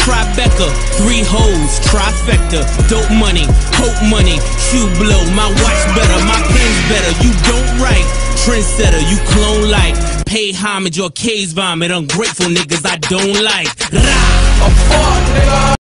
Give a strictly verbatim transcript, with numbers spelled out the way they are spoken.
Tribeca, three hoes, trifecta, dope money, hope money, shoe blow, my watch better, my pen's better, you don't write, trendsetter, you clone like, pay homage or case vomit, ungrateful niggas I don't like. Rah!